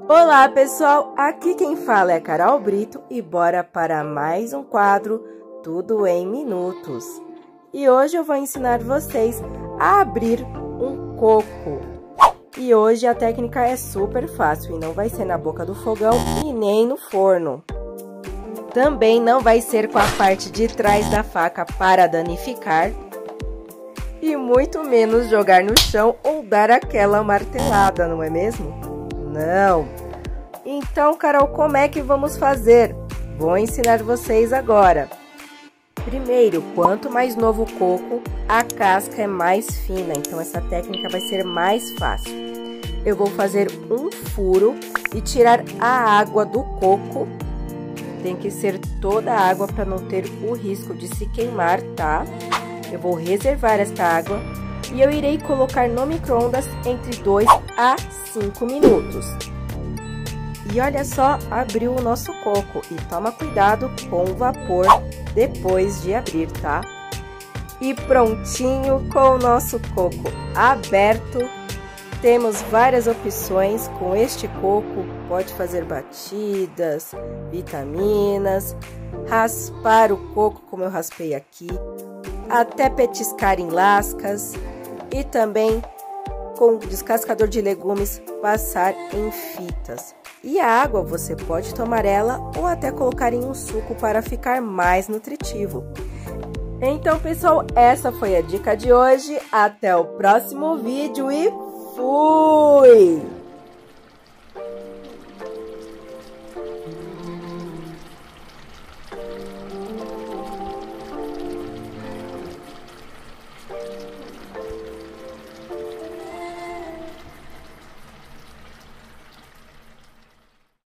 Olá pessoal, aqui quem fala é Carol Brito e bora para mais um quadro Tudo em Minutos. E hoje eu vou ensinar vocês a abrir um coco. E hoje a técnica é super fácil e não vai ser na boca do fogão e nem no forno. Também não vai ser com a parte de trás da faca para danificar. E muito menos jogar no chão ou dar aquela martelada, não é mesmo? Não! Então, Carol, como é que vamos fazer? Vou ensinar vocês agora. Primeiro, quanto mais novo o coco, a casca é mais fina, então essa técnica vai ser mais fácil. Eu vou fazer um furo e tirar a água do coco. Tem que ser toda a água para não ter o risco de se queimar, tá? Eu vou reservar esta água e eu irei colocar no micro-ondas entre 2 a 5 minutos. E olha só, abriu o nosso coco e toma cuidado com o vapor depois de abrir, tá? E prontinho com o nosso coco aberto. Temos várias opções com este coco, pode fazer batidas, vitaminas, raspar o coco como eu raspei aqui, até petiscar em lascas e também com descascador de legumes passar em fitas. E a água você pode tomar ela ou até colocar em um suco para ficar mais nutritivo. Então pessoal, essa foi a dica de hoje, até o próximo vídeo e fui!